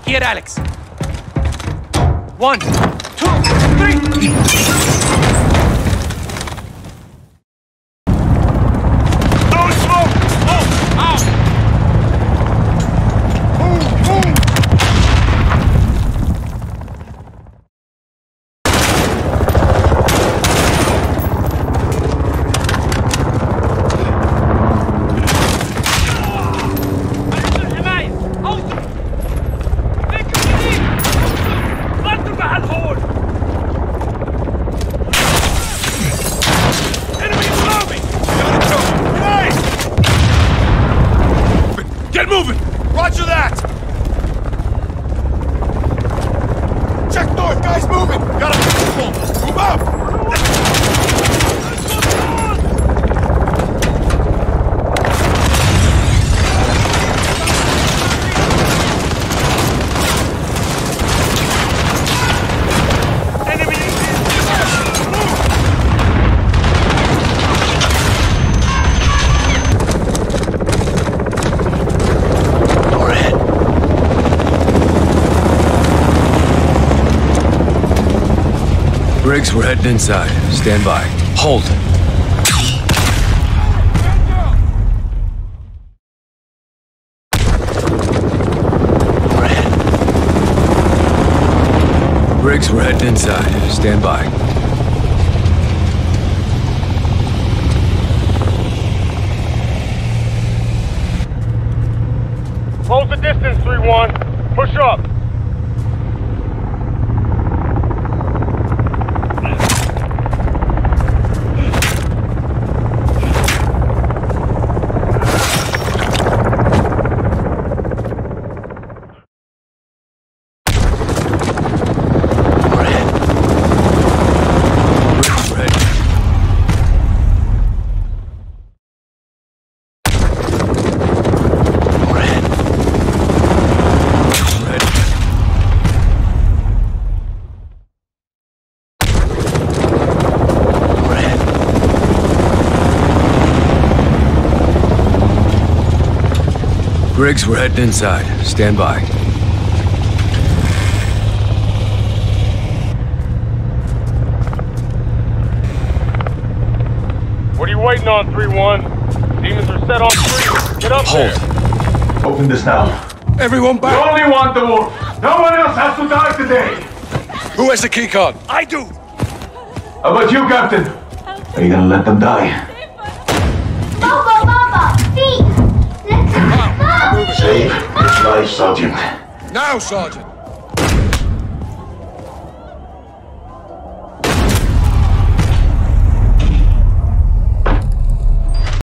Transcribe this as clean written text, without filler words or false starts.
Here, Alex. 1, 2, 3. Get moving! Roger that! Check north, guys moving! Got a pistol! Move up! Briggs, we're heading inside. Stand by. Hold. Briggs, we're heading inside. Stand by. Close the distance, 3-1. Push up. Briggs, we're heading inside. Stand by. What are you waiting on, 3-1? Demons are set on 3. Get up Hold. there. Open this now. Everyone You back! only want the wolf. No one else has to die today. Who has the keycard? I do! How about you, Captain? Are you gonna let them die? Baba, feet! Let's go! Save his life, Sergeant. Now, Sergeant!